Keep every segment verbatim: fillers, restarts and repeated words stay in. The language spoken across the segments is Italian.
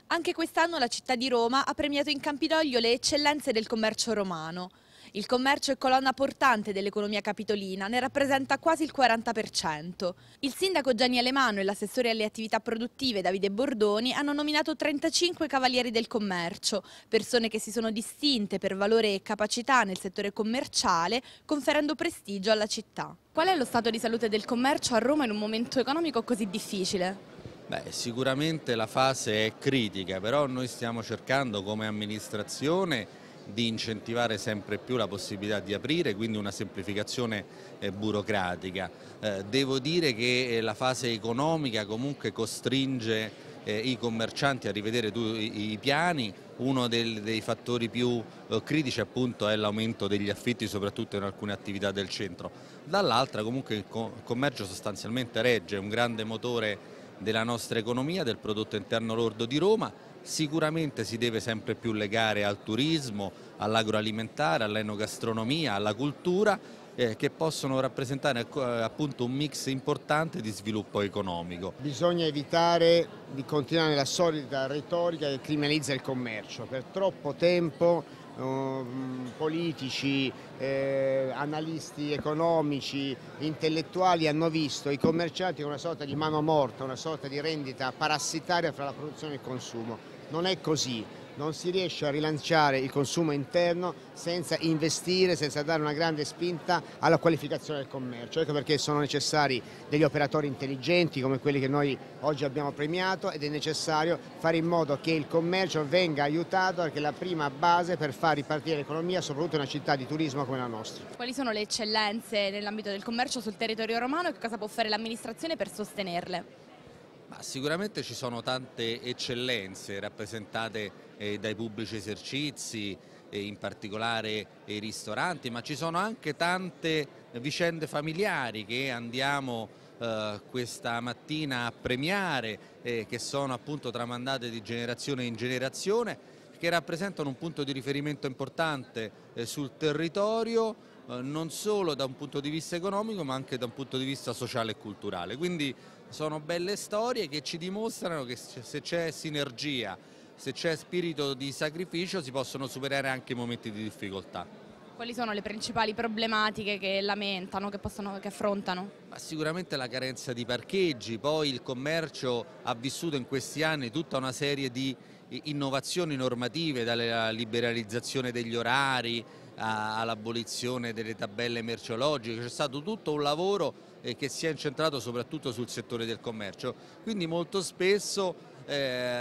Anche quest'anno la città di Roma ha premiato in Campidoglio le eccellenze del commercio romano. Il commercio è colonna portante dell'economia capitolina, ne rappresenta quasi il quaranta per cento. Il sindaco Gianni Alemano e l'assessore alle attività produttive Davide Bordoni hanno nominato trentacinque cavalieri del commercio, persone che si sono distinte per valore e capacità nel settore commerciale, conferendo prestigio alla città. Qual è lo stato di salute del commercio a Roma in un momento economico così difficile? Beh, sicuramente la fase è critica, però noi stiamo cercando come amministrazione di incentivare sempre più la possibilità di aprire, quindi una semplificazione eh, burocratica. Eh, devo dire che la fase economica comunque costringe eh, i commercianti a rivedere tu, i, i piani. Uno del, dei fattori più eh, critici appunto è l'aumento degli affitti, soprattutto in alcune attività del centro. Dall'altra comunque il, co il commercio sostanzialmente regge, è un grande motore della nostra economia, del prodotto interno lordo di Roma. Sicuramente si deve sempre più legare al turismo, all'agroalimentare, all'enogastronomia, alla cultura, eh, che possono rappresentare eh, appunto un mix importante di sviluppo economico. Bisogna evitare di continuare la solita retorica che criminalizza il commercio. Per troppo tempo eh, politici, eh, analisti economici, intellettuali hanno visto i commercianti come una sorta di mano morta, una sorta di rendita parassitaria fra la produzione e il consumo. Non è così, non si riesce a rilanciare il consumo interno senza investire, senza dare una grande spinta alla qualificazione del commercio. Ecco perché sono necessari degli operatori intelligenti come quelli che noi oggi abbiamo premiato, ed è necessario fare in modo che il commercio venga aiutato, perché è la prima base per far ripartire l'economia, soprattutto in una città di turismo come la nostra. Quali sono le eccellenze nell'ambito del commercio sul territorio romano e che cosa può fare l'amministrazione per sostenerle? Ma sicuramente ci sono tante eccellenze rappresentate eh, dai pubblici esercizi, eh, in particolare i ristoranti, ma ci sono anche tante vicende familiari che andiamo eh, questa mattina a premiare, eh, che sono appunto tramandate di generazione in generazione, che rappresentano un punto di riferimento importante eh, sul territorio, eh, non solo da un punto di vista economico ma anche da un punto di vista sociale e culturale. Quindi sono belle storie che ci dimostrano che se c'è sinergia, se c'è spirito di sacrificio, si possono superare anche i momenti di difficoltà. Quali sono le principali problematiche che lamentano, che, possono, che affrontano? Ma sicuramente la carenza di parcheggi, poi il commercio ha vissuto in questi anni tutta una serie di innovazioni normative, dalla liberalizzazione degli orari all'abolizione delle tabelle merceologiche. C'è stato tutto un lavoro eh, che si è incentrato soprattutto sul settore del commercio, quindi molto spesso eh,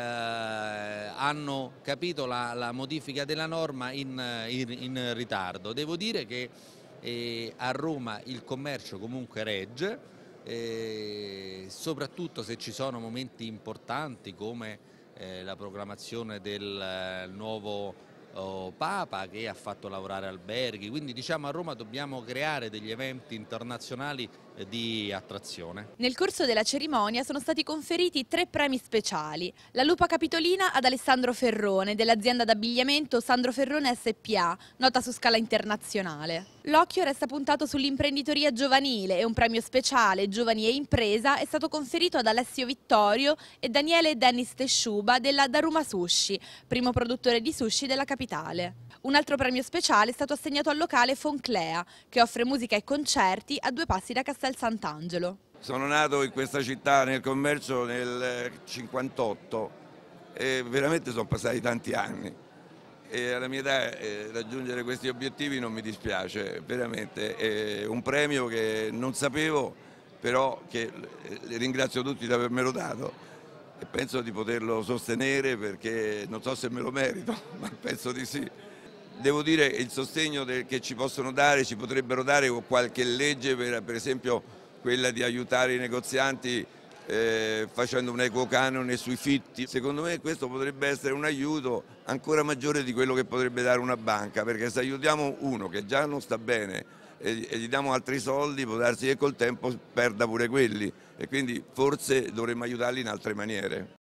hanno capito la, la modifica della norma in, in, in ritardo. Devo dire che eh, a Roma il commercio comunque regge, eh, soprattutto se ci sono momenti importanti come eh, la proclamazione del eh, nuovo Oh, Papa, che ha fatto lavorare alberghi, quindi diciamo a Roma dobbiamo creare degli eventi internazionali eh, di attrazione. Nel corso della cerimonia sono stati conferiti tre premi speciali. La Lupa Capitolina ad Alessandro Ferrone dell'azienda d'abbigliamento Sandro Ferrone S P A, nota su scala internazionale. L'occhio resta puntato sull'imprenditoria giovanile e un premio speciale Giovani e Impresa è stato conferito ad Alessio Vittorio e Daniele e Dennis Tesciuba della Daruma Sushi, primo produttore di sushi della capitale. Un altro premio speciale è stato assegnato al locale Fonclea, che offre musica e concerti a due passi da Castel Sant'Angelo. Sono nato in questa città nel commercio nel cinquantotto e veramente sono passati tanti anni. E alla mia età eh, raggiungere questi obiettivi non mi dispiace, veramente è un premio che non sapevo, però che ringrazio tutti di avermelo dato e penso di poterlo sostenere, perché non so se me lo merito, ma penso di sì. Devo dire il sostegno del, che ci possono dare, ci potrebbero dare con qualche legge, per, per esempio quella di aiutare i negozianti Eh, facendo un equo canone sui fitti. Secondo me questo potrebbe essere un aiuto ancora maggiore di quello che potrebbe dare una banca, perché se aiutiamo uno che già non sta bene e, e gli diamo altri soldi, può darsi che col tempo perda pure quelli, e quindi forse dovremmo aiutarli in altre maniere.